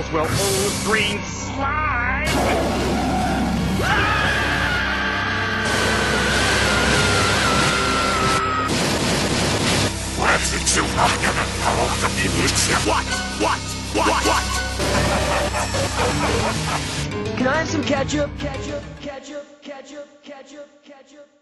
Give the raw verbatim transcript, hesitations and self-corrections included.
balls will old green slime! What? What? What? What? Can I have some ketchup? Ketchup, ketchup, ketchup, ketchup, ketchup.